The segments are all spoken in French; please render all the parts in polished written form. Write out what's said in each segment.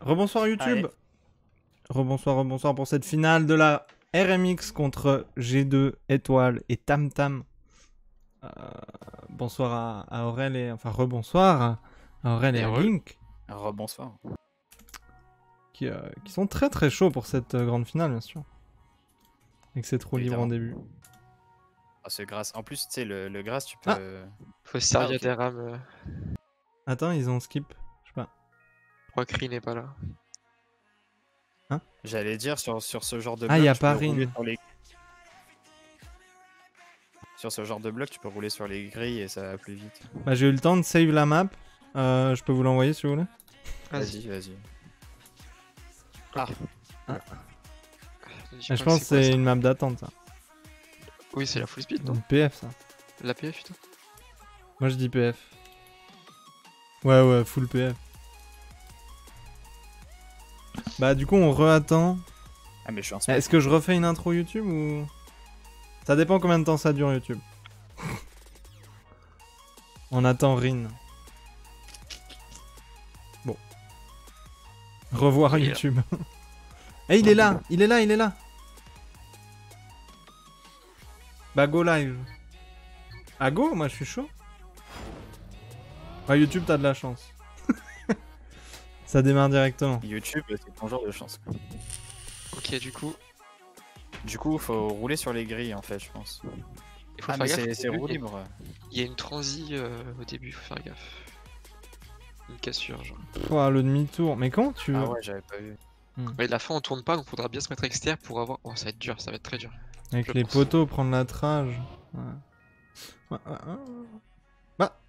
Rebonsoir YouTube. Allez. Rebonsoir pour cette finale de la RMX contre G2, Étoile et Tam Tam. Bonsoir à Aurel et... Enfin, rebonsoir à Aurel et à Link. Rebonsoir. Qui sont très très chauds pour cette grande finale, bien sûr. Et que c'est trop libre en début. Ah, c'est grâce. En plus, tu sais, le grâce, tu peux... Faut se servir ok. des rames. Attends, ils ont skip. Je sais pas. Je crois que Rin n'est pas là. J'allais dire, sur ce genre de bloc, Ah, il y a tu peux pas rouler Rin. sur les... Sur ce genre de bloc, tu peux rouler sur les grilles et ça va plus vite. Bah, j'ai eu le temps de save la map. Je peux vous l'envoyer si vous voulez. Vas-y. Ok. Ah. Je pense que c'est une map d'attente, ça. Oui, c'est la full speed, non? Une PF, ça. La PF, putain. Moi, je dis PF. Ouais, full PF. Bah, du coup, on re-attend. Ah, mais je suis en Est-ce que je refais une intro YouTube ou... Ça dépend combien de temps ça dure YouTube. On attend Rin. Bon. Revoir Il est là. YouTube. Eh, il est là. Bah, go live. Ah, go? Moi, je suis chaud. Bah, YouTube, t'as de la chance. Ça démarre directement. YouTube, c'est ton genre de chance. Ok, du coup, Du coup, faut rouler sur les grilles, en fait, je pense. il faut Ah, faire mais gaffe. c'est au début, roue libre. Il y a une transi au début, faut faire gaffe. Une cassure, genre. Ouah, le demi-tour. Mais comment tu veux... Ah ouais, j'avais pas vu. Mais la fin, on tourne pas, donc faudra bien se mettre extérieur pour avoir. Oh, ça va être dur, ça va être très dur. Avec je les pense. poteaux, prendre la trage. Ouais. Bah.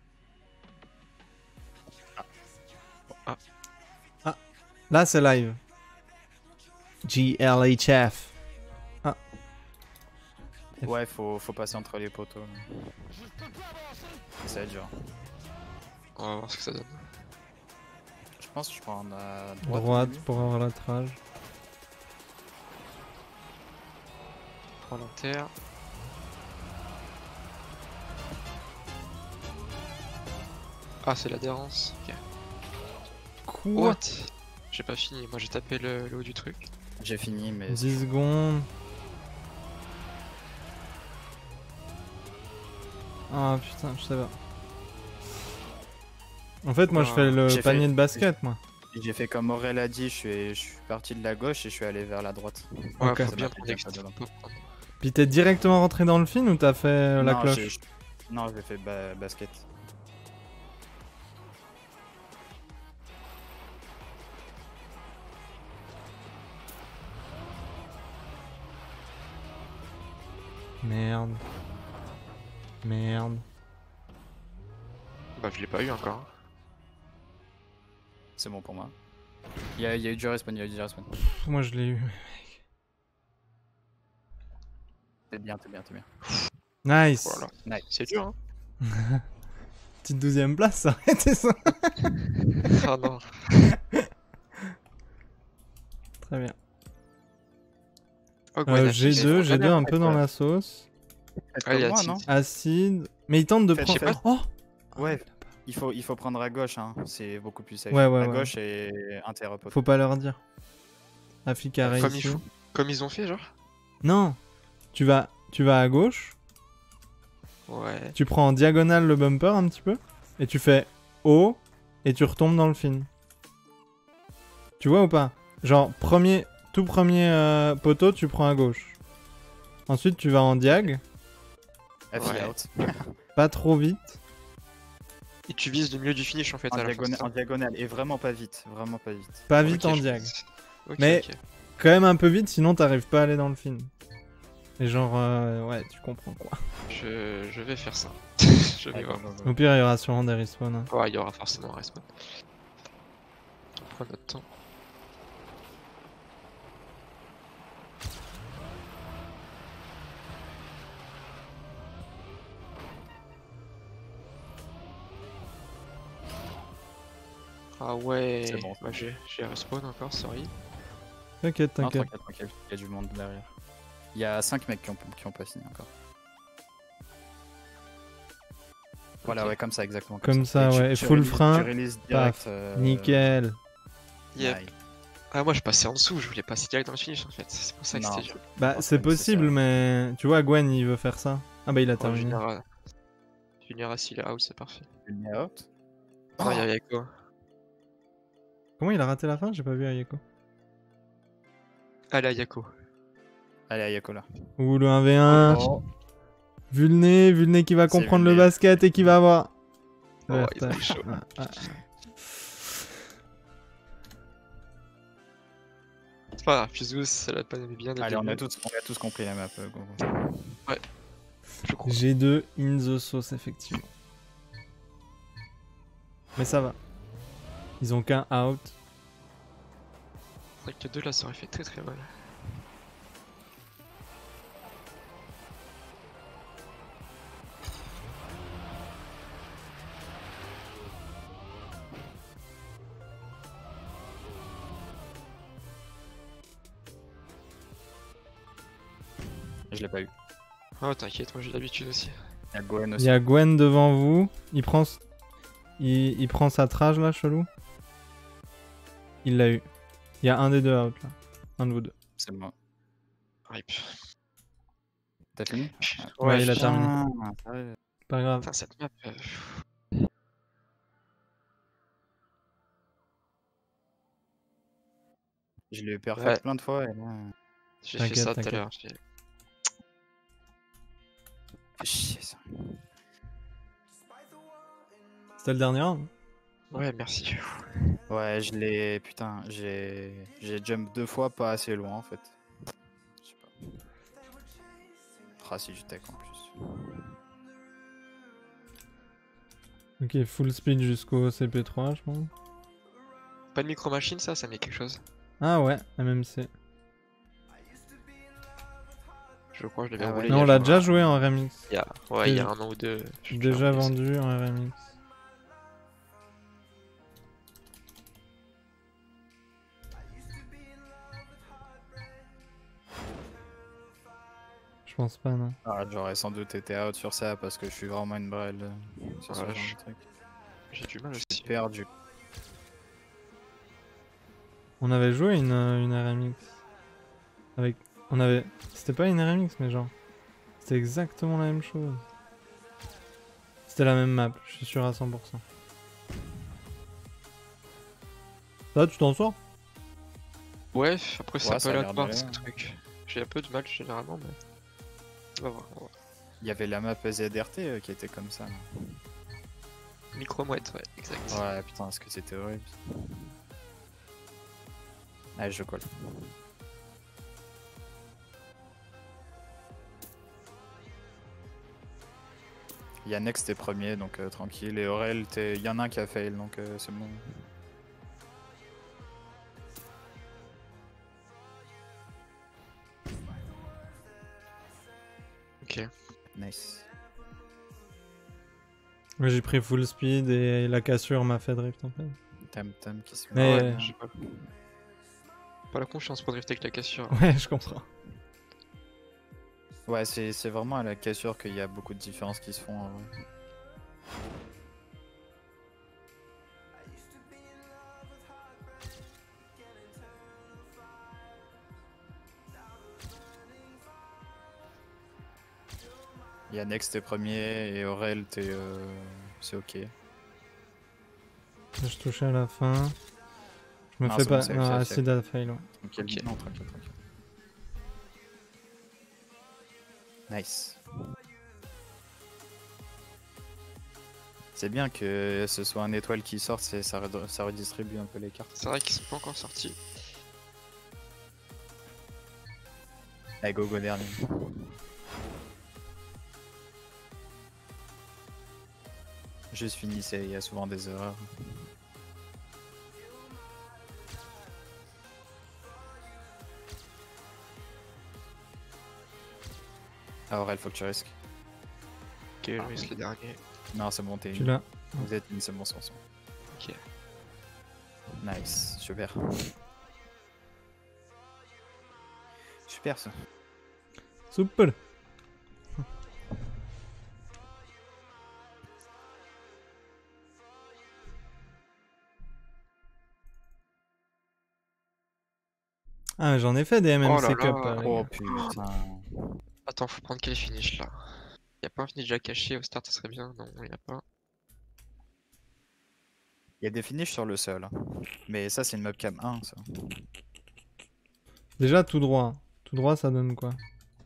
Là, c'est live. GLHF. Ouais, faut passer entre les poteaux. Ça va être dur. On va voir ce que ça donne. Je pense que je prends à Droite au début. pour avoir la trage. Volontaire. Ah, c'est l'adhérence. Ok. Quoi? What? J'ai pas fini, moi j'ai tapé le haut du truc. J'ai fini, mais... 10 secondes. Ah putain, je sais pas. En fait, moi je fais le J'ai panier fait- de basket, moi. J'ai fait comme Aurel a dit, je suis parti de la gauche et je suis allé vers la droite. Ouais, Ok. faut Ça bien m'a fait prendre bien extérieur. dedans. Puis t'es directement rentré dans le film ou t'as fait la Non, cloche? Non, j'ai fait basket. Merde. Merde. Bah, je l'ai pas eu encore. C'est bon pour moi. Il y a eu du respawn, Pff, moi je l'ai eu. T'es bien. Nice. Voilà. Nice. C'est dur, hein. Petite 12ème place, ça aurait été ça. Ah non. Très bien. Oh, Gwen, G2 un peu dans la sauce. Ah, il y a moi, Acide. non? Acide. Mais il tente de Je sais prendre... pas. Oh Ouais, il faut prendre à gauche, hein. C'est beaucoup plus safe. Ouais, à ouais. gauche et interrepos. Faut pas leur dire. Afik a Comme il réussi. faut. Comme ils ont fait, genre. Non. Tu vas à gauche. Ouais. Tu prends en diagonale le bumper un petit peu. Et tu fais haut. Et tu retombes dans le film. Tu vois ou pas? Genre, tout premier poteau, tu prends à gauche. Ensuite, tu vas en diag. Ouais. Out. Pas trop vite. Et tu vises le milieu du finish en fait. à la fin, c'est ça En diagonale. Et vraiment pas vite. Pas vite Ok, en je diag. pense. Ok, Mais- ok. Quand même un peu vite, sinon t'arrives pas à aller dans le film. Et genre, ouais, tu comprends quoi. Je vais faire ça. Je vais voir. Au pire, il y aura sûrement des respawns. Hein. Ouais, il y aura forcément un respawn. On prend notre temps. Ah ouais, C'est bon. bah, j'ai respawn encore, sorry. T'inquiète, Non, t'inquiète. tranquille. Il y a du monde derrière. Il y a 5 mecs qui ont pas fini encore. Voilà, Ok. ouais, comme ça, exactement. Comme ça, Et ouais. Et full frein, Tu releases direct. Nickel. Yep. Aïe. Ah, moi je passais en dessous, je voulais passer direct dans le finish en fait. C'est pour ça que Non. c'était dur. Bah, c'est Antoine, c'est possible, ça. mais tu vois, Gwen, il veut faire ça. Ah bah, il a Oh, terminé. Junior, s'il est out, c'est parfait. Il est out. Non, il y a Yako. Comment il a raté la fin? J'ai pas vu Ayako. Allez, à Yako. Allez, Ayako là. Ouh, le 1v1. Oh, Vulné qui va C'est comprendre le Vulné. basket et qui va avoir. Oh, Le ils ont RT. eu chaud. Ah. C'est pas grave, Fizous, elle a pas aimé bien. dès le allez, on a début, tous compris la map. Go. je crois. G2 in the sauce, effectivement. Mais ça va. Ils ont qu'un out. C'est vrai que 2 là, ça aurait fait très très mal. Je l'ai pas eu. Oh, t'inquiète, moi j'ai l'habitude aussi. Il y a Gwen Il aussi. y a Gwen devant vous. Il prend, il prend sa trage là, chelou. Il l'a eu. Il y a un des deux out là. Un de vous deux. C'est moi. Rip. T'as fini? Ouais, il a je- terminé. Ah, ouais. Pas grave. Putain, cette map. Je l'ai eu perfect Ouais. plein de fois. Et là... J'ai fait T'inquiète, ça tout à t'inquiète. l'heure. fait chier ça. C'était le dernier round. Ouais, merci. Ouais, je l'ai. Putain, j'ai jump 2 fois pas assez loin en fait. Je sais pas. Ah, si je tech en plus. Ok, full speed jusqu'au CP3, je pense. Pas de micro-machine, ça me dit quelque chose. Ah ouais, MMC. Je crois que je l'avais Ah ouais. roulé. Non, il y on a l'a genre déjà joué en remix. il y a un an ou deux. je suis Déjà revenu, vendu en remix. Je pense pas, non. Ah, j'aurais sans doute été out sur ça parce que je suis vraiment une brêle sur ce Ouais, genre je- de truc. J'ai du mal Je aussi. suis perdu. On avait joué une RMX. Avec. On avait. C'était pas une RMX, mais genre. C'était exactement la même chose. C'était la même map, je suis sûr à 100%. Là, tu t'en sors? Ouais, après c'est Ouais, un ça peu a l'air aléatoire d'aller, ce hein. truc. J'ai un peu de mal généralement, mais. On va voir. Il y avait la map ZRT qui était comme ça. Micro-mouette, ouais, exact. Ouais, putain, est-ce que c'était horrible. Allez, je colle. Yannex t'es premier, donc tranquille. Et Aurel, il y en a un qui a fail, donc c'est bon. Ok. Nice. Ouais, j'ai pris full speed et la cassure m'a fait drift en fait. Tam qui se Mais- met. Ah ouais, j'ai pas la confiance pour drifter avec la cassure. Ouais, je comprends. Ouais, c'est vraiment à la cassure qu'il y a beaucoup de différences qui se font. En vrai. Yannex t'es premier et Aurel t'es. C'est ok. Je touchais à la fin. Je me Non, fais c'est bon, pas. c'est Non, safe, Acid a fail, ouais. Tranquille. Ok. Non, tranquille. Nice. C'est bien que ce soit un étoile qui sorte, ça redistribue un peu les cartes. C'est vrai qu'ils sont pas encore sortis. Allez, go dernier. Juste finissez, il y a souvent des erreurs. Ah, Aurel, faut que tu risques. Ok, je risque le dernier. Non, c'est bon, t'es Tu l'as. Vous êtes mis, c'est bon, c'est bon. Ok. Nice, super. Super ça. Super. Ah, mais j'en ai fait des Oh MMC là Cup. là. Les Oh gars. putain. Attends, faut prendre quel finish là? Y a pas un finish déjà caché au start, ça serait bien. Non, y a pas. Il y a des finishes sur le sol. Hein. Mais ça, c'est une mobcam 1, ça. Déjà, tout droit. Tout droit, ça donne quoi?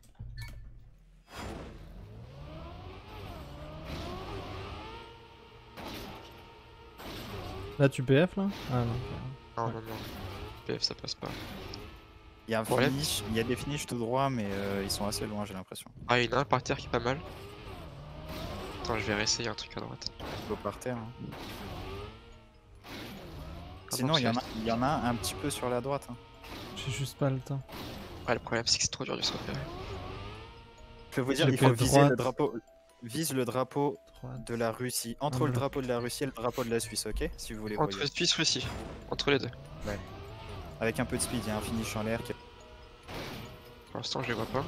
Là, tu PF là? Ah non. Non, non, non. PF, ça passe pas. Il y a un Ouais. finish, il y a des finishes tout droit, mais ils sont assez loin, j'ai l'impression. Ah, il y en a un par terre qui est pas mal. Attends, je vais réessayer un truc à droite. Go par terre. Hein. Ah Sinon, bon, il y en a un petit peu sur la droite. Hein. J'ai juste pas le temps. Ouais, le problème c'est que c'est trop dur de se repérer. Je peux vous dire, J'ai il faut fait viser droite. le drapeau. Vise le drapeau Droite. de la Russie. Entre Ah, le voilà. drapeau de la Russie et le drapeau de la Suisse, ok? Si vous voulez Entre voyer. Suisse, Russie. Entre les deux. Avec un peu de speed, il y a un finish en l'air. Pour l'instant, je les vois pas.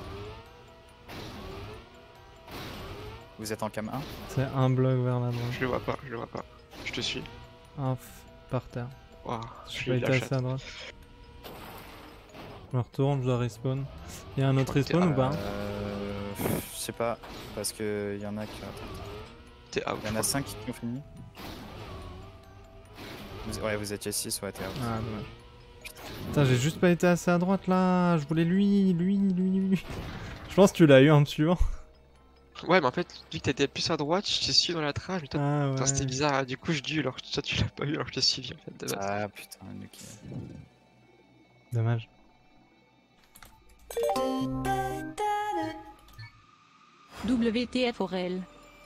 Vous êtes en cam 1? C'est un bloc vers la droite. Je le vois pas, je le vois pas. Je te suis. Un par terre. Waouh, Je je vais l'ai être la assez chatte. à droite. Je me retourne, je dois respawn. Il y a un autre respawn ou pas? Je sais pas, parce que il y en a qui. T'es out. Il y en a 5 qui ont fini. Ouais, vous étiez 6, ouais, t'es out. Ah, dommage. Putain, j'ai juste pas été assez à droite là. Je voulais lui. Je pense que tu l'as eu en me suivant. Ouais, mais en fait, vu que t'étais plus à droite, je t'ai suivi dans la trame. Putain, Ah ouais. c'était bizarre. Du coup, je dis alors que toi, tu l'as pas eu alors que je t'ai suivi en fait. De base. Ah putain, ok. Dommage. WTF Aurel.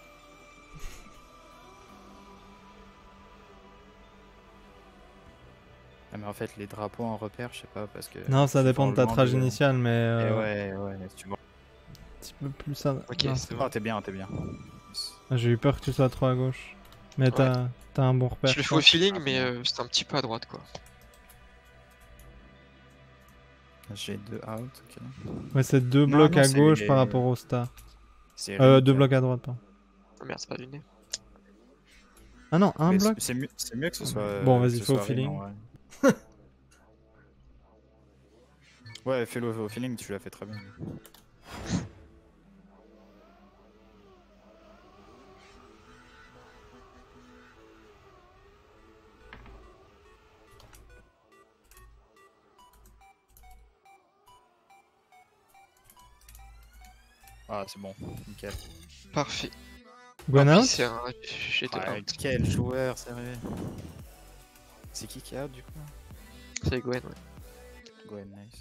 Ah, mais en fait, les drapeaux en repère, je sais pas, parce que. Non, ça c'est dépend de ta forcément trage des- initiale, mais. Et ouais, tu vois. Un petit peu plus ça. Ok, Non, c'est Oh, bon. t'es bien, t'es bien. Ah, j'ai eu peur que tu sois trop à gauche. Mais Ouais. t'as un bon repère. Je le je fais au pense. feeling, Ah, mais bon. c'était un petit peu à droite quoi. J'ai 2 out, ok. Ouais, c'est deux Non, blocs non, à c'est gauche les- par rapport au star. C'est Deux Rick. blocs à droite, pardon. Oh merde, c'est pas du nez. Ah non, un Mais bloc? c'est mieux que ce soit. Bon, vas-y, que ce fais au soit Rick, feeling. en vrai. Ouais, fais-le au feeling, tu l'as fait très bien. Ah, c'est bon, nickel. Parfait. Gwen Ah, puis out? c'est un. J'étais Ouais, out. quel joueur, sérieux. C'est qui est out du coup? C'est Gwen, ouais. Gwen, nice.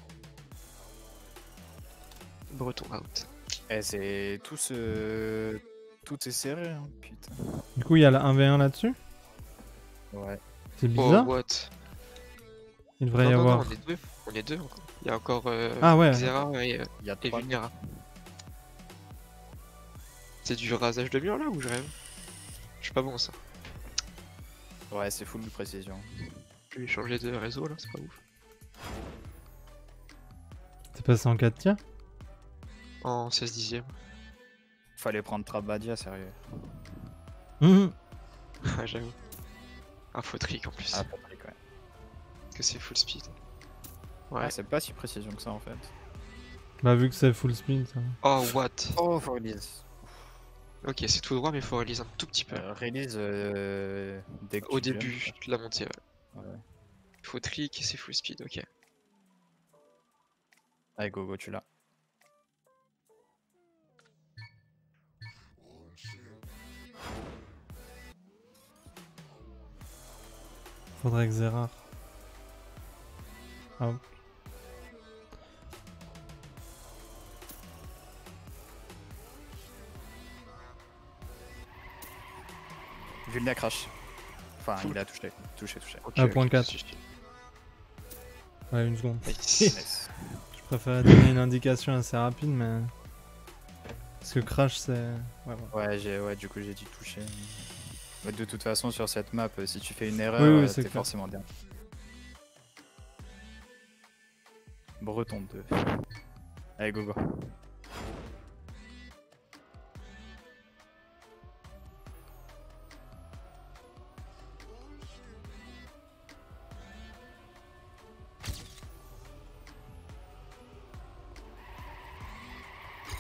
Breton out. Eh, c'est tout est serré, hein, putain. Du coup, il y a la 1v1 là-dessus? Ouais. C'est Oh, bizarre. what? Il devrait Non, y non, avoir. non, on est deux. On est deux encore. Il y a encore Ah ouais. Xera et Il y a 3 Vulnera. C'est du rasage de mur là ou je rêve? Je suis pas bon ça. Ouais, c'est full de précision. Je vais changer de réseau là, c'est pas ouf. T'es passé en 4 tiers? En 16 dixièmes. Fallait prendre Trabadia, sérieux. Mhm. Ah, j'avoue. Un faux trick en plus. Ah, Patrick, ouais. Que c'est full speed. Ouais. Ah, c'est pas si précision que ça en fait. Bah, vu que c'est full speed, ça. va. Oh, what? Oh, faut release. Ok, c'est tout droit, mais faut release un tout petit peu. Release dès que Au tu début de la montée, ouais. Ouais. Faux trick et c'est full speed, ok. Allez, go, tu l'as. Faudrait que Zerard. Hop. Vulnia crash. Enfin, Full. il a touché. Touché. Ok, Ah, ok, point 4. suffit. Ouais, une seconde. Nice. Nice. Je préfère donner une indication assez rapide, mais. Parce que Crash, c'est. Ouais, voilà. Ouais, du coup, j'ai dû toucher. Ouais, de toute façon, sur cette map, si tu fais une erreur, Oui, c'est t'es clair. forcément bien. Breton 2. Allez, go.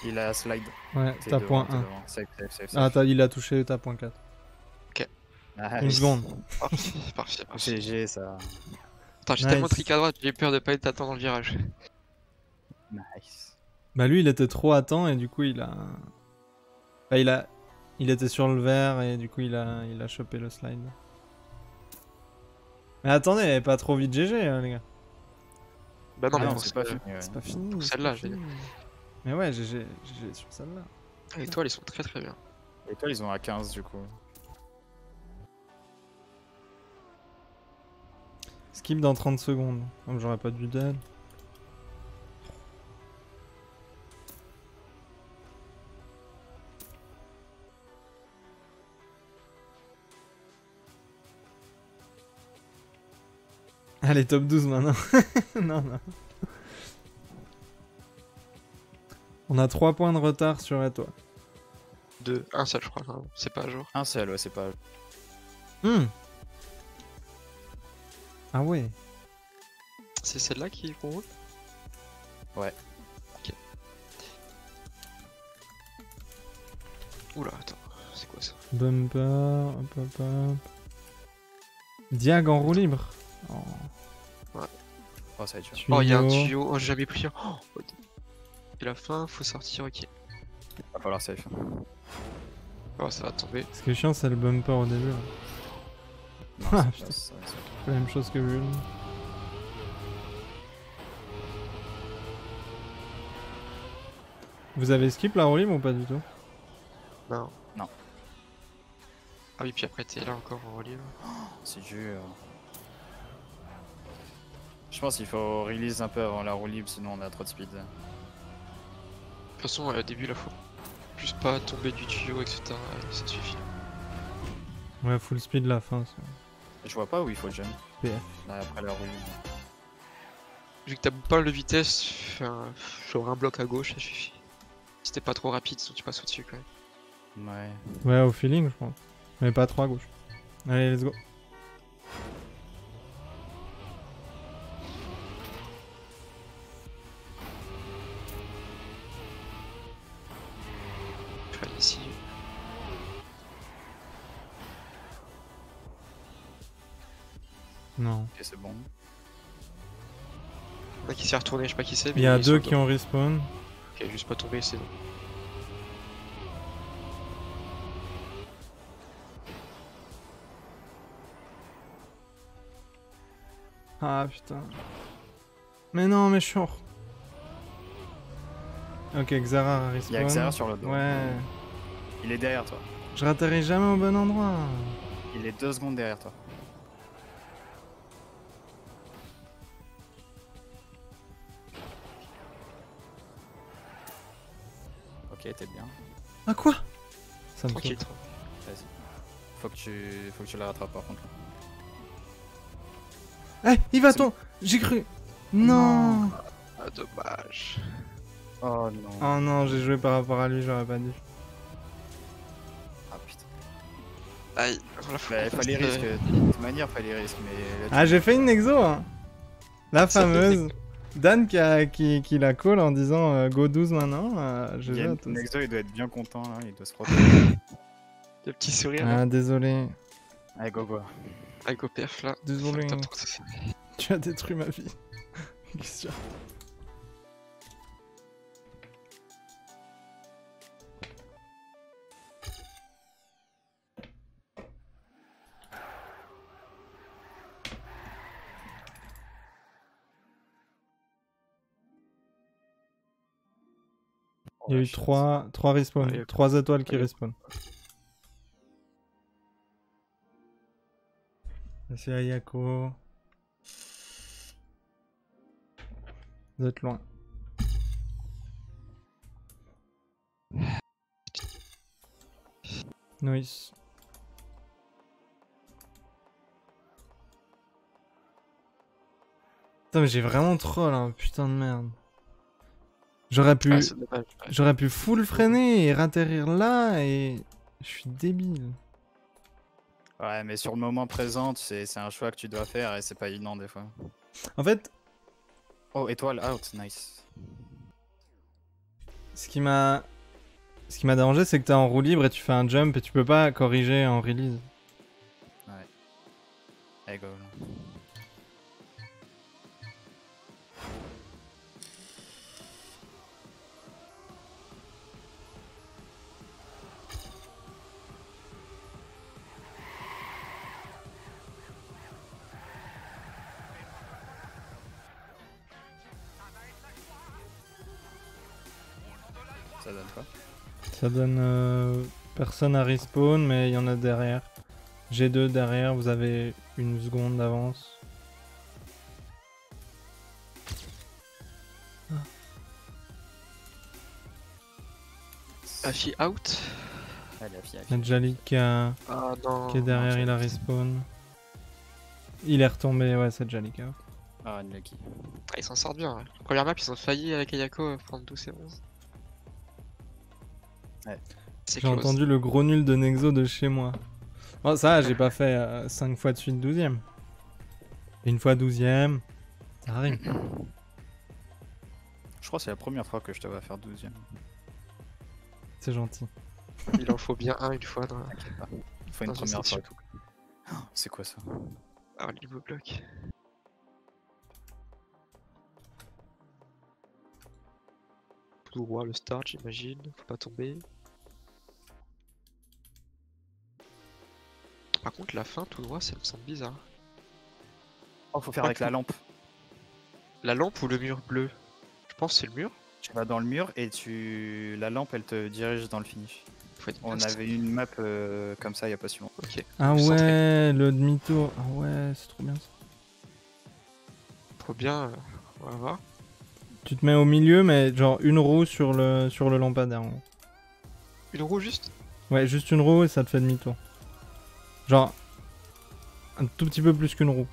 Il a slide. Ouais, T'es t'as devant, point t'es 1. devant. Safe, safe, safe, Ah, safe. il a touché ta point 4. Une Nice. seconde. Parfait, parfait, parfait. GG ça. Attends, j'ai tellement Nice. trick à droite, j'ai peur de pas être à temps dans le virage. Nice. Bah lui, il était trop à temps et du coup, il a... Bah, il était sur le vert et du coup, il a chopé le slide. Mais attendez, pas trop vite GG, les gars. Bah non, Ah mais non, pour c'est ça, pas fini. Ouais. C'est pas fini. pour c'est celle-là, pas je veux fini. Mais ouais, GG sur celle-là. les étoiles, ils sont très très bien. Et toi, ils ont à 15 du coup. Skip dans 30 secondes. Comme j'aurais pas dû d'elle. Allez, top 12 maintenant. Non, non. On a 3 points de retard sur Etoile. Un seul, je crois, hein. C'est pas à jour. Un seul, ouais, c'est pas. Ah ouais. C'est celle-là qui roule? Ouais. Ok. Oula, attends, c'est quoi ça? Bumper, hop hop hop. Diag en roue libre. Oh. Oh, ça va être dur. Oh, il y a un Tuyau. tuyau, oh, j'ai jamais pris. Oh, et la fin, faut sortir, ok. Va falloir safe. Oh, ça va tomber. Ce qui est chiant, c'est le bumper au début. Là. Non, Ah, c'est putain. pas ça, C'est la même chose que Bulle. Vous avez skip la roue libre ou pas du tout? Non. Non. Ah oui, puis après, t'es là encore en relief. c'est dur. Je pense qu'il faut release un peu avant la roue libre, sinon on a trop de speed. De toute façon, au début, là, faut juste pas tomber du tuyau, etc. Et ça suffit. Ouais, full speed la fin. ça. Je vois pas où il faut jump. PF. Là, après la roue libre. Vu que t'as pas de vitesse, genre un bloc à gauche, ça suffit. Si t'es pas trop rapide, sinon tu passes au-dessus quand même. Ouais. Ouais, au feeling, je pense. Mais pas trop à gauche. Allez, let's go. Je vais aller ici. Non. Ok, c'est bon. Il y en a qui s'est retourné, je sais pas qui c'est. Il y a ils deux sont qui ont respawn. Ok, juste pas tomber, c'est bon. Ah putain. Mais non, mais je suis hors. Ok, Xara a respawn. Il y a Xera sur le dos. Ouais. Il est derrière toi. Je ratterris jamais au bon endroit. Il est 2 secondes derrière toi. Ok, t'es bien. Ah quoi? Ça me Tranquille, saoule. tranquille. Vas-y. Faut que tu la rattrapes par contre. Eh, il va C'est ton. J'ai cru. Non. Ah, dommage. Oh non. Oh non, j'ai joué par rapport à lui, j'aurais pas dû. Ah putain. Aïe, voilà, faut Bah, qu'on fasse fallait le- risque. De toute manière, fallait risque. Mais là, Ah, j'ai fait une exo, hein. La Ça fait fameuse. Dan qui la call en disant go 12 maintenant. Je il y a vais à une- tous. Nexo, il doit être bien content là. Il doit se protéger. Le petit sourire. là. Ah, désolé. Allez, go go. Avec au perf là. Désolé. Top 30. Tu as détruit ma vie. Christian. Il y a eu 3 respawns, Ouais, 3 étoiles qui ouais. respawn. C'est Ayako. Vous êtes loin. Nice. Putain mais j'ai vraiment troll hein, putain de merde. J'aurais pu... Ah, c'est dommage. Ouais. J'aurais pu full freiner et ratterrir là et... Je suis débile. Ouais, mais sur le moment présent, c'est un choix que tu dois faire et c'est pas évident des fois. En fait, Oh, étoile out, nice. Ce qui m'a dérangé, c'est que t'es en roue libre et tu fais un jump et tu peux pas corriger en release. Allez, go. Ça donne quoi? Ça donne personne à respawn, mais il y en a derrière. G2 derrière, vous avez une seconde d'avance. Afi out. Allez, Afi, Il y a Jalik qui Ah non. est derrière, il a respawn. Il est retombé, ouais, c'est Jalik. Hein. Ah, unlucky. Ah, ils s'en sortent bien. Ouais. Première map, ils ont failli avec Ayako prendre 12 et 11. Ouais. C'est J'ai close. entendu le gros nul de Nexo de chez moi. Oh, ça, j'ai pas fait 5 fois de suite 12ème. Une fois 12ème, ça arrive. Je crois que c'est la première fois que je te vois faire 12ème. C'est gentil. Il en faut bien un une fois dans T'inquiète pas. Il faut une Dans une première fois section. et tout. Oh, c'est quoi ça? un niveau bloc. Tout droit le start, j'imagine. Faut pas tomber. Par contre, la fin tout droit, ça me semble bizarre. Oh, faut faire avec la lampe. La lampe ou le mur bleu? Je pense que c'est le mur. Tu vas dans le mur et la lampe elle te dirige dans le finish. Faut être On bien avait une map comme ça il y a pas si longtemps. Ok. Ah Centré. ouais, le demi-tour. Ah ouais, c'est trop bien ça. Trop bien. On va voir. Tu te mets au milieu, mais genre une roue sur le lampadaire. En gros. Une roue juste? Ouais, juste une roue et ça te fait demi-tour. Genre, un tout petit peu plus qu'une roue.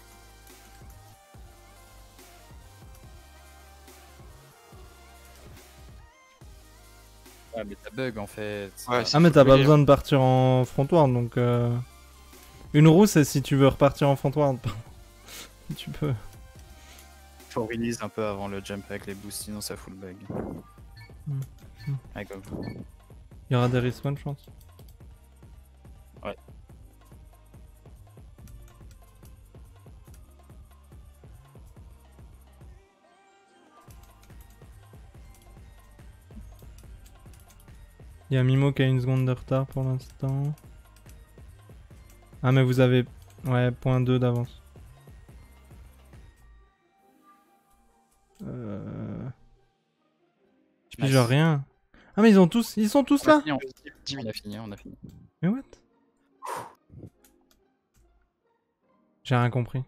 Ouais mais t'as bug en fait. Ouais, Ah, mais faut t'as pas couler, besoin de partir en frontward, donc... Une roue, c'est si tu veux repartir en frontward. Tu peux. Faut release un peu avant le jump avec les boosts sinon ça fout le bug. Allez go. Il y aura des respawns, je pense. Ouais. Il y a Mimo qui a une seconde de retard pour l'instant. Ah, mais vous avez... Ouais, 0.2 d'avance. Je pige Nice. rien. Ah, mais ils sont tous là. On a 10 fini, minutes. on a fini. Mais what? J'ai rien compris.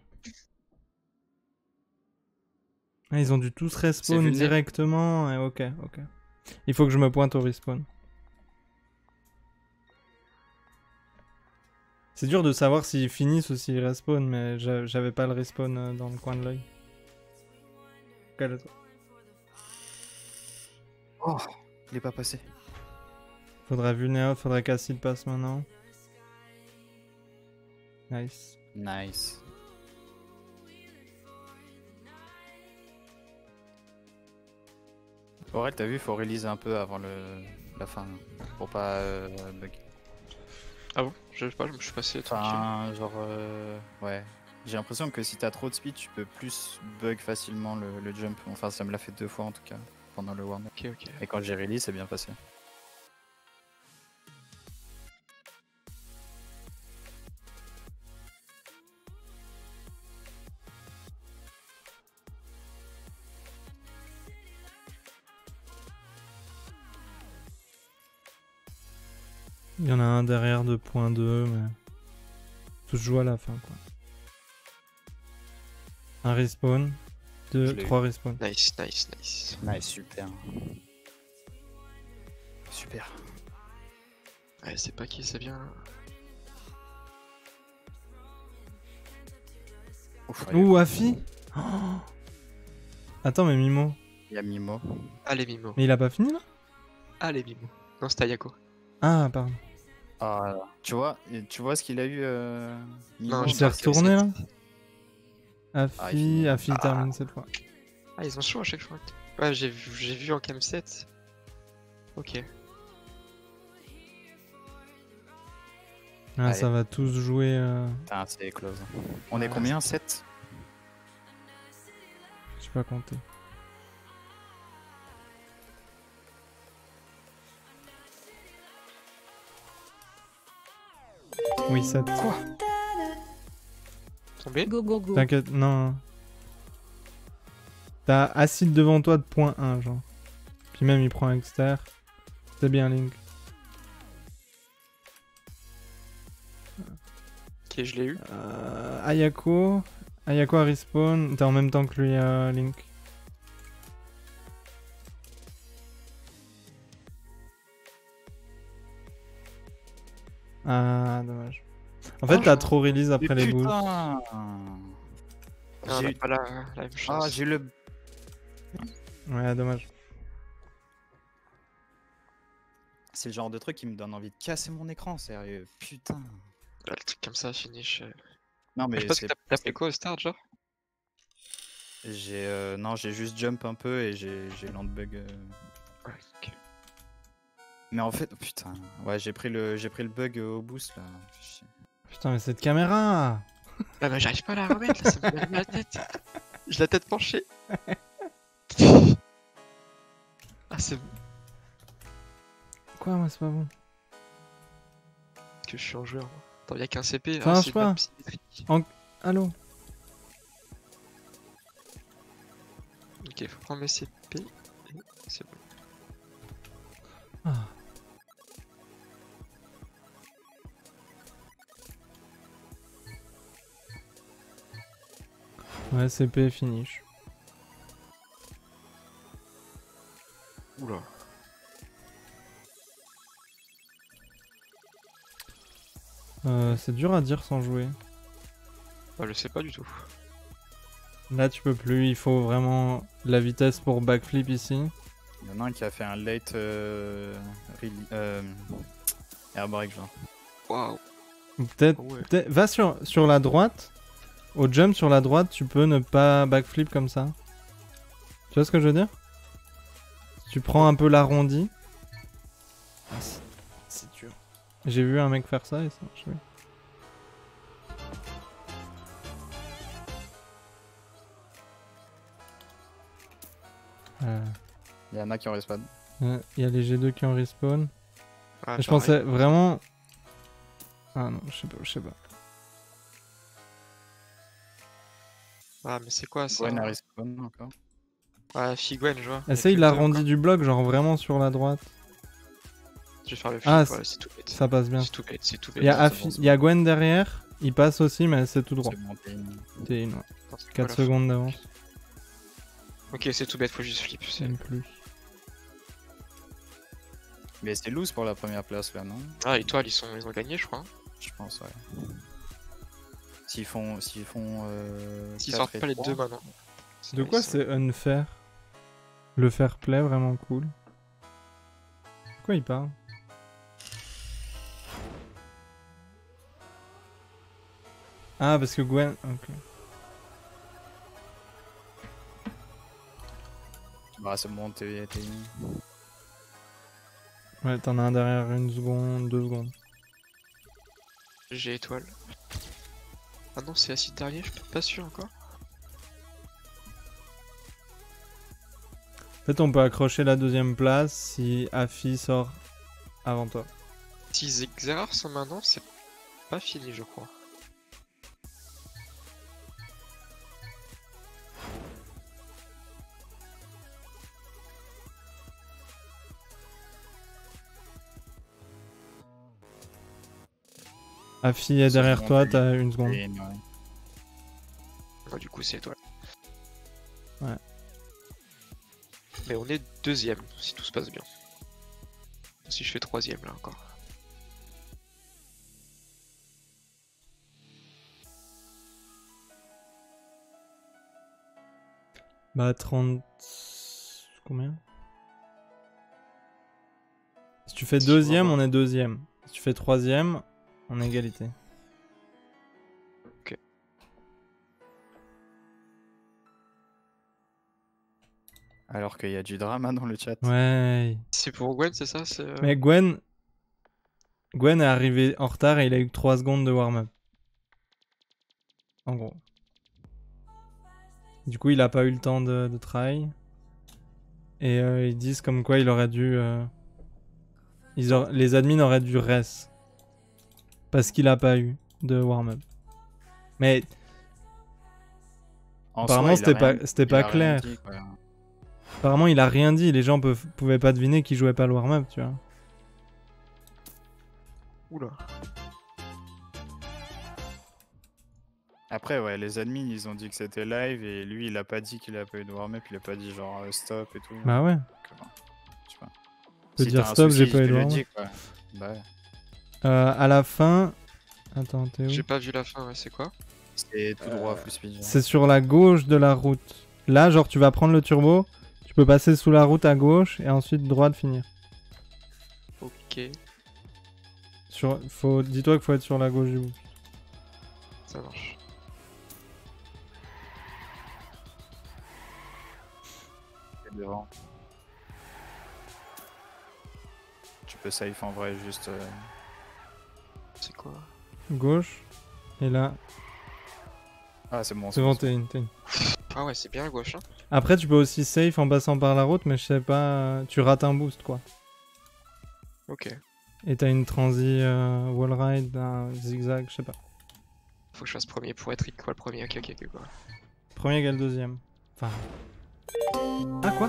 Ah, ils ont dû tous respawn vulné. directement. Ouais, ok. Il faut que je me pointe au respawn. C'est dur de savoir s'ils finissent ou s'ils respawn, mais j'avais pas le respawn dans le coin de l'œil. Calme-toi. Oh, il est pas passé. Faudrait vulnéa, faudrait qu'Acid passe maintenant. Nice. Nice. Ouais, t'as vu, faut release un peu avant la fin pour pas bug. Ah bon? Je sais pas, je me suis passé tranquille. Enfin, genre, ouais. J'ai l'impression que si t'as trop de speed, tu peux plus bug facilement le jump. Enfin, ça me l'a fait 2 fois en tout cas pendant le warm-up. Ok. Et quand j'ai release, c'est bien passé. Il y en a un derrière de 0.2, mais... Tout se joue à la fin, quoi. Un respawn. Je 2, l'ai 3 respawns. Nice. Nice, super. Super. Ouais, c'est pas qui ça vient là. Ouf, Ouh, Afi oh. Attends, mais Mimo. il y a Mimo. Allez, Mimo. Mais il a pas fini, là? Allez, Mimo. Non, c'était Ayako. Ah, pardon. Ah, tu vois ce qu'il a eu Mimo Non, Il je s'est pense qu'il y a retourné, là? sept. Afi termine cette fois. Ah, ils ont chaud à chaque fois. Ouais, j'ai vu en cam 7. Ok. Ah, Allez. ça va tous jouer. Putain, c'est close. On est combien? 7? Je sais pas compter. Oui, 7. Tombé. Go go go. T'inquiète, non. T'as acide devant toi de point 1, genre. Puis même, il prend exter. C'est bien, Link. Ok, je l'ai eu. Ayako. Ayako a respawn. T'es en même temps que lui, Link. Ah, dommage. En fait, Oh, t'as je- trop release après les boosts. Putain. Ah, on J'ai a eu- pas la même chance. Ah, j'ai eu le... Ouais, dommage. C'est le genre de truc qui me donne envie de casser mon écran, sérieux. Putain. Ah, le truc comme ça, finish. Non, Je mais sais pas ce que c'est... t'as fait quoi au start, genre. Non, j'ai juste jump un peu et j'ai land bug. Ouais, ok. Mais en fait, putain. Ouais, j'ai pris le bug au boost, là. Chier. Putain, mais cette caméra! Ah bah j'arrive pas à la remettre là, ça me met la tête. J'ai la tête penchée. Ah c'est bon Quoi, moi, c'est pas bon. que je suis un joueur. Moi. Attends, y'a qu'un CP. Ça marche c'est pas. map symétrique. Allô? Ok, faut prendre mes CP. Et c'est bon. Ah. Ouais, CP finish. Oula. C'est dur à dire sans jouer. Bah je sais pas du tout. Là, tu peux plus. Il faut vraiment la vitesse pour backflip ici. Il y en a un qui a fait un late air break, genre. Waouh. Ou peut-être. Ouais. Va sur la droite. Au jump sur la droite, tu peux ne pas backflip comme ça. Tu vois ce que je veux dire? Tu prends un peu l'arrondi. Ah, c'est dur. J'ai vu un mec faire ça et ça marche. Oui. Il y en a qui ont respawn. Il y a les G2 qui ont respawn. Ah, Je pareil. pensais vraiment. Ah non, je sais pas. Ah mais c'est quoi ça? Gwen a respawn encore. Ah Figwen je vois. Essaye Avec le l'arrondi deux, du bloc, genre vraiment sur la droite. quoi. Je vais faire le Ah, flip, ouais, c'est tout bête. Ça passe bien. C'est tout bête, c'est tout bête. Il y a, c'est bon, c'est il y a Gwen derrière, il passe aussi, mais c'est tout droit. C'est bon, t'es une- T'es une, ouais. Attends, c'est quoi 4 la secondes d'avance, Ok, c'est tout bête, faut juste flip. c'est- même plus. Mais c'est loose pour la première place, là, non? Ah, Étoile, ils ont gagné, je crois. hein. Je pense, ouais. S'ils font. S'ils 4 sortent et pas les 3, deux maintenant. De quoi c'est unfair? Le fair play, vraiment cool. De quoi il parle? Ah, parce que Gwen. Ok. Bah, c'est bon, t'es une. Ouais, t'en as un derrière 1 seconde, 2 secondes. J'ai Étoile. Ah non, c'est Acide Dernier, je suis pas sûr encore. En fait, on peut accrocher la deuxième place si Afi sort avant toi. Si Xerar sont maintenant, c'est pas fini, je crois. Afi est Ça derrière remonte toi, vite. t'as 1 seconde. Et une, ouais. Ouais, du coup, c'est Étoile. Ouais. Mais on est deuxième, si tout se passe bien. Si je fais troisième, là, encore. Bah 30... Combien? Si tu fais Si je vois deuxième, pas. on est deuxième. Si tu fais troisième, on est égalité. Alors qu'il y a du drama dans le chat. Ouais. C'est pour Gwen, c'est ça? Mais Gwen est arrivé en retard et il a eu que 3 secondes de warm-up. En gros. Du coup, il a pas eu le temps de try. Et ils disent comme quoi il aurait dû... les admins auraient dû res. Parce qu'il a pas eu de warm-up. Mais En apparemment, soi, c'était pas il a rien clair. dit, quoi. Apparemment, il a rien dit. Les gens pouvaient pas deviner qu'il jouait pas le warm-up, tu vois. Oula. Après, ouais, les admins, ils ont dit que c'était live et lui, il a pas dit qu'il a pas eu de warm-up, il a pas dit genre stop et tout. Bah ouais. Donc, je sais pas. Peut Si dire t'as un stop, souci, j'ai pas eu tu de le warm-up. dis, quoi. Bah ouais. À la fin... Attends, t'es où? J'ai pas vu la fin, ouais, c'est quoi? C'est tout droit, full speed. genre. C'est sur la gauche de la route. Là, genre, tu vas prendre le turbo, tu peux passer sous la route à gauche et ensuite droite finir. Ok, Dis-toi qu'il faut être sur la gauche du bout. ça marche. C'est devant. Tu peux safe en vrai, juste. C'est quoi? Gauche. Et là, Ah, c'est bon. c'est bon, t'es in. Ah ouais, c'est bien à gauche, hein. Après, tu peux aussi safe en passant par la route, mais je sais pas... Tu rates un boost, quoi. Ok. Et t'as une transi wall ride, un zigzag, je sais pas. Faut que je fasse premier pour être quoi le premier? Ok, quoi. Premier égale deuxième. Enfin... Ah, quoi?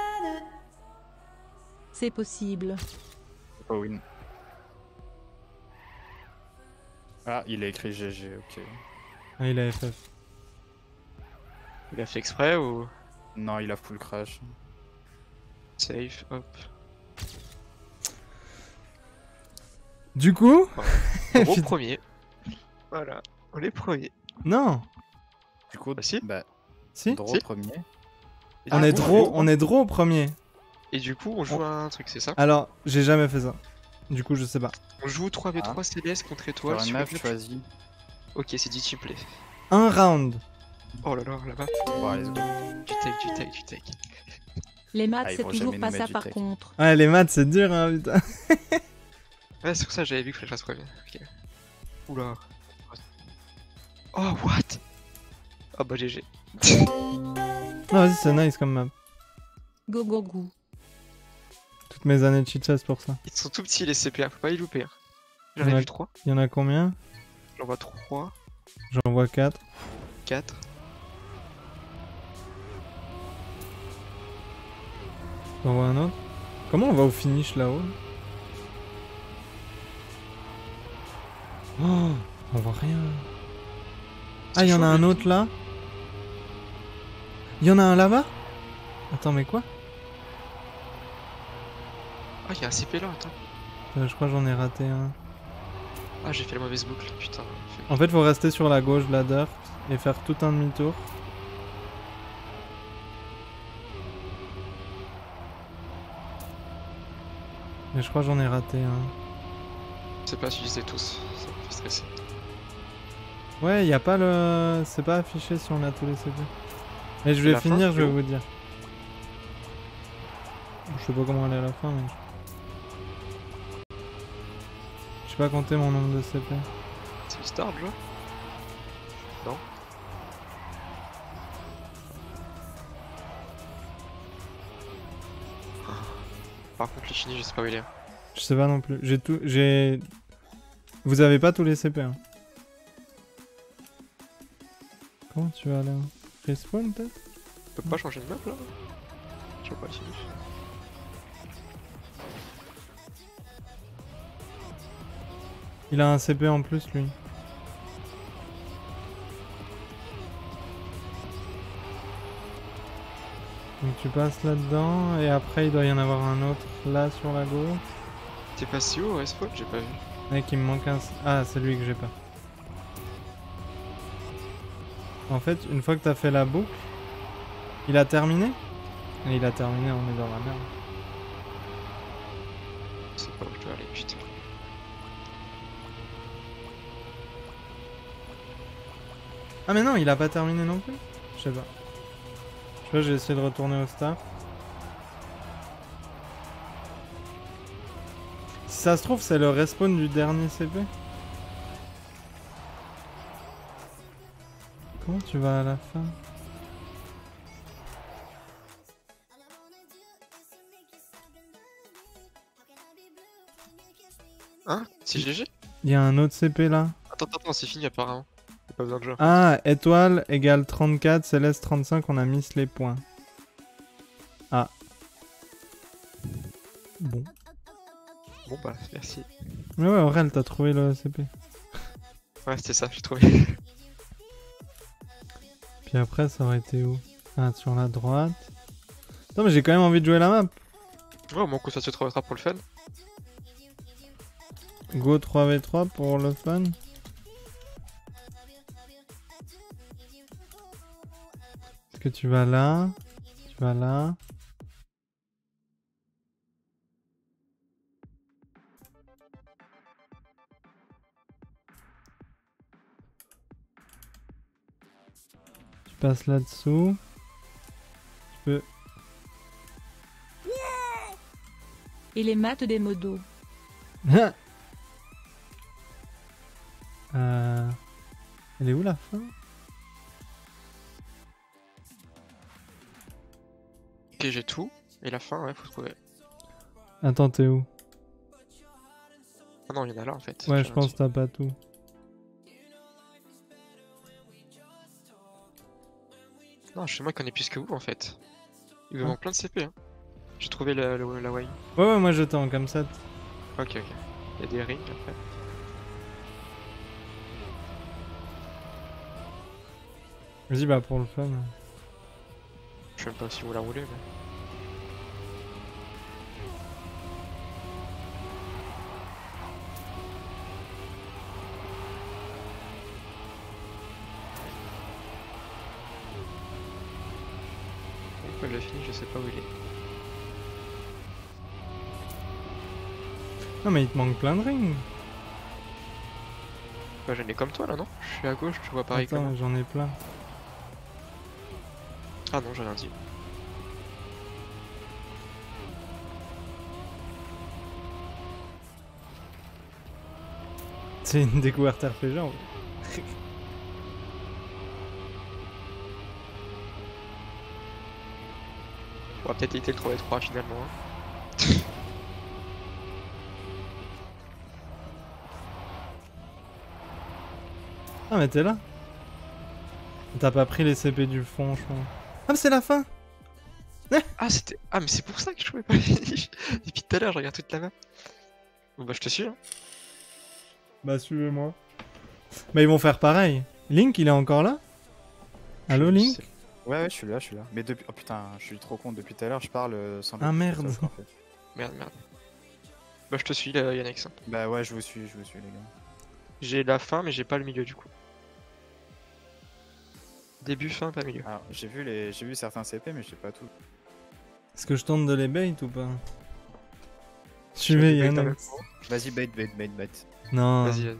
C'est possible. Pas win. Ah, il a écrit GG, ok. Ah, il a FF. Il a fait exprès ou Non, il a full crash. safe? Hop. Du coup... Gros premier. Voilà, on est premier. Non. Du coup, Bah si. bah, Si. draw Si. premier. Et On du est coup, draw au premier. Et du coup, on joue à un truc, c'est ça? Alors, j'ai jamais fait ça. Du coup, je sais pas. On joue 3v3 CBS contre étoile Sur une sur map une map. choisie. Ok, c'est dit team play. Un round. Oh là là, la map. Bon, let's go. Du take. Les maths, Ah, ils c'est vont toujours jamais pas nous ça mettre du par tech. contre. Ouais, les maths, c'est dur, hein, putain. Ouais, c'est pour ça que j'avais vu que je fasse premier. Ok. Oula. Oh, what? Oh bah GG. Non, vas-y, c'est nice comme map. Go go go. Toutes mes années de cheat chess pour ça. Ils sont tout petits les CPA, faut pas les louper. Hein. J'en Ouais. ai vu 3. Il y en a combien? J'en vois 3, J'en vois 4. 4. J'en vois un autre. Comment on va au finish là-haut? Oh, on voit rien. Ah, il y en a un autre là. Il y en a un là-bas? Attends, mais quoi? Ah, y'a un CP là, attends. Je crois que j'en ai raté un. Ah, j'ai fait la mauvaise boucle, putain. En fait, faut rester sur la gauche de la dirt et faire tout un demi-tour. Mais je crois que j'en ai raté un. Je sais pas si je les ai tous, ça me fait stresser. Ouais, y a pas le... C'est pas affiché si on a tous les CP. Mais je vais La fin, finir, je vais c'est où? vous dire. Je sais pas comment aller à la fin, mais... Je sais pas compter mon nombre de CP. C'est le start, là? Non? Par contre, les chinis, je sais pas où il est. Je sais pas non plus. J'ai... Vous avez pas tous les CP, hein. Comment tu vas là? Respawn peut-être? On peut pas changer de map là? Je vois pas le chinis. Il a un CP en plus lui. Donc tu passes là-dedans et après il doit y en avoir un autre là sur la gauche. T'es passé où, Respawn? J'ai pas vu. Mec, il me manque un... Ah, c'est lui que j'ai pas. En fait, une fois que t'as fait la boucle, il a terminé? Et il a terminé, on est dans la merde. Je sais pas où je dois aller, putain. Ah mais non, il a pas terminé non plus? Je sais pas. Je sais pas, j'ai essayé de retourner au start. ça se trouve, c'est le respawn du dernier CP. Comment tu vas à la fin? Hein? C'est GG? Il y a un autre CP là. Attends, c'est fini apparemment. Y'a pas besoin de jeu. Ah, étoile égale 34, céleste 35, on a mis les points. Ah. Bon. Bon bah, merci. Mais ouais, Aurel, t'as trouvé le CP. Ouais, c'était ça, j'ai trouvé. Puis après, ça aurait été où? Ah, sur la droite. Non, mais j'ai quand même envie de jouer la map. Ouais, au moins que ça se trouvera pour le fun. Go 3v3 pour le fun. Est-ce que tu vas là? Tu vas là? Tu passes là-dessous. Tu peux... Et les maths des modos. Elle est où la fin? Ok, j'ai tout. Et la fin, ouais, faut trouver. Attends, t'es où? Ah non, il y en a là en fait. Ouais, J'ai je rien pense dit. que t'as pas tout. Non, chez moi, il connaît plus que vous en fait. Il me Ah. manque plein de CP. Hein. J'ai trouvé la way. Ouais, moi j'étais en cam 7. Ok. Il y a des rings après. Vas-y, bah pour le fun. Je sais même pas si vous la roulez, mais. Pourquoi il l'a fini, je sais pas où il est. Non, mais il te manque plein de rings. Bah, j'en ai comme toi là, non? Je suis à gauche, tu vois pareil que moi. Attends, j'en ai plein. Ah non, j'ai rien dit. C'est une découverte RPG en fait. On va peut-être éviter le 3v3 finalement. Hein. Ah, mais t'es là? T'as pas pris les CP du fond, je crois. Ah, mais c'est la fin! Ah, c'était. Ah, mais c'est pour ça que je trouvais pas les fiches. Depuis tout à l'heure, je regarde toute la map. Bon, bah, je te suis. Hein. Bah, suivez-moi. Bah, ils vont faire pareil. Link, il est encore là? Allô, Je Link? sais. Ouais, je suis là, je suis là. Mais depuis. Oh putain, je suis trop con. Depuis tout à l'heure, je parle sans. Ah, merde. en fait. Merde. Bah, je te suis, là, Yannex. Hein. Bah ouais, je vous suis, les gars. J'ai la fin, mais j'ai pas le milieu du coup. Début, fin, pas milieu. Alors, j'ai vu certains CP, mais j'ai pas tout. Est-ce que je tente de les bait ou pas? Suivez vais bait Yann. Vas-y, bait. Non. Vas-y.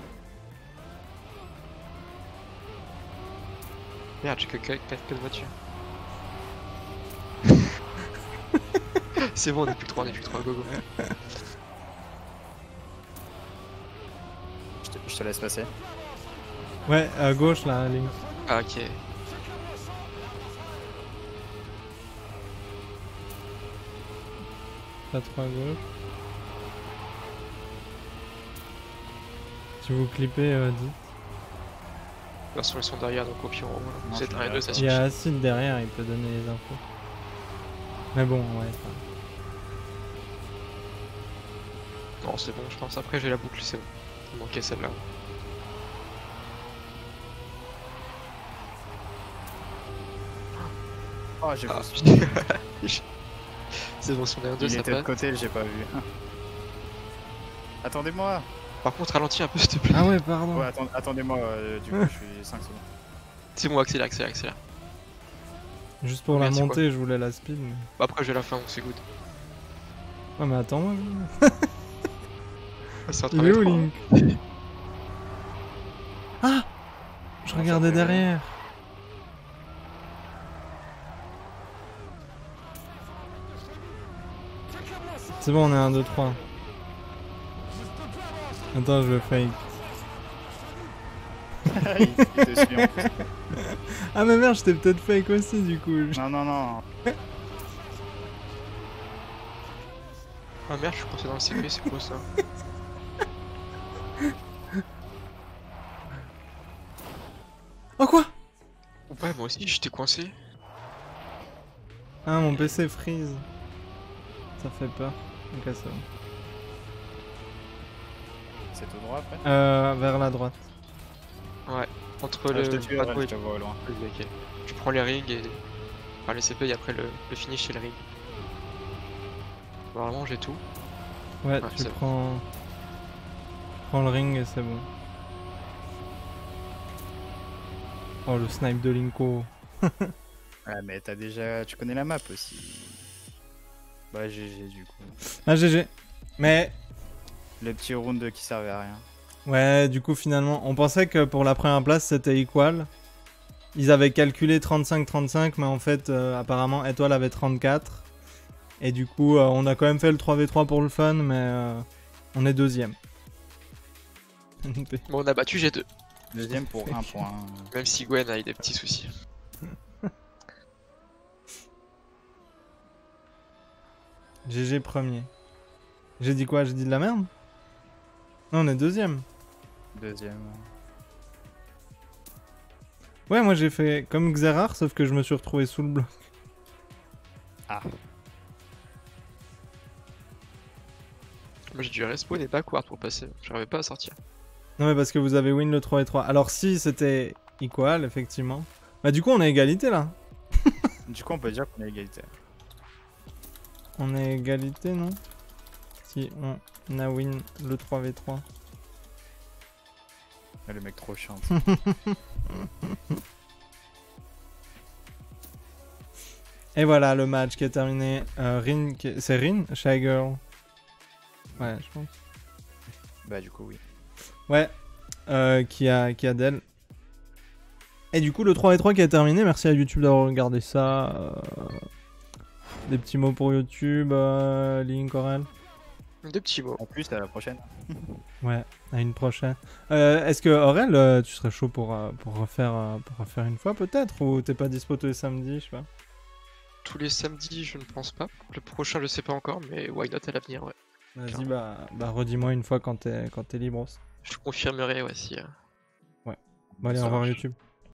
Merde, j'ai que 4 voitures. C'est bon, on est plus que 3, go. Je te laisse passer. Ouais, à gauche là, Link. Ah, ok. Pas trop à gauche. Si vous clippez, dites. De toute façon, ils sont derrière, donc au pire, Non, vous êtes je 1 et 2, ça Il suffit. y a Acid derrière, il peut donner les infos. Mais bon, ouais. Enfin... Non, c'est bon, je pense. Après, j'ai la boucle, c'est bon. Il manquait celle-là. Oh, j'ai Ah, vu. putain. C'est bon, si on est 1 2, Il ça était de passe. côté, j'ai pas vu. Attendez-moi. Par contre, ralentis un peu, s'il te plaît. Ah ouais, pardon. Ouais, attendez-moi, du coup, je suis 5 secondes. C'est bon, accélère. Juste pour Merci, la montée, je voulais la speed. Mais... Bah, après, j'ai la fin, donc c'est good. Ouais, mais attends, moi. Ah, c'est un Il est où, travail, Link? Ah! Je Non, regardais ça fait- derrière. C'est bon, on est 1, 2, 3. Attends, je le fake. Il te suit en plus. Ah mais merde, j'étais peut-être fake aussi du coup. Non, non, non. Ah merde, je suis coincé dans le CP, c'est quoi ça? Oh quoi? Ouais, moi aussi j'étais coincé. Ah mon PC freeze. Ça fait peur. Ok, ça va. C'est tout droit après. Vers la droite. Ouais, entre Ah, le. je te tue, Ah, je te vois au loin. ok. Tu prends les rings et. Enfin, les CP et après le finish et le ring. Vraiment, j'ai tout. Ouais, Ouais, tu c'est prends... prends le ring et c'est bon. Oh le snipe de Linko. Ouais, mais t'as déjà. Tu connais la map aussi. Bah, GG du coup. Ah GG. Mais Le petit round qui servait à rien. ouais, du coup finalement, on pensait que pour la première place c'était equal. Ils avaient calculé 35-35, mais en fait apparemment Étoile avait 34. Et du coup on a quand même fait le 3v3 pour le fun, mais on est deuxième. Bon, on a battu G2. Deuxième pour 1 point. Même si Gwen a eu des petits soucis. GG premier. J'ai dit quoi? J'ai dit de la merde? Non, on est deuxième. Deuxième. Ouais, moi j'ai fait comme Xerar, sauf que je me suis retrouvé sous le bloc. Ah. Moi j'ai dû respawn et backward pour passer. J'arrivais pas à sortir. Non, mais parce que vous avez win le 3 et 3. Alors, si c'était equal, effectivement. Bah, du coup, on est égalité là. Du coup, on peut dire qu'on est égalité. On est égalité, non? Si on a win le 3v3. Ah, le mec trop chiant. Et voilà le match qui est terminé. Rin, c'est Rin? Shy Girl. Ouais, je pense. Bah, du coup, oui. Ouais, qui a d'elle. Et du coup, le 3v3 qui est terminé. Merci à YouTube d'avoir regardé ça. Des petits mots pour YouTube, Link, Aurel. Deux petits mots. En plus, à la prochaine. Ouais, à une prochaine. Est-ce que Aurel, tu serais chaud pour refaire une fois peut-être? Ou t'es pas dispo tous les samedis, je sais pas. Tous les samedis, je ne pense pas. Le prochain, je sais pas encore, mais why not à l'avenir, ouais. Vas-y, bah redis-moi une fois quand t'es libre. Je confirmerai, ouais, si. Bon, allez, Ça au revoir marche. YouTube.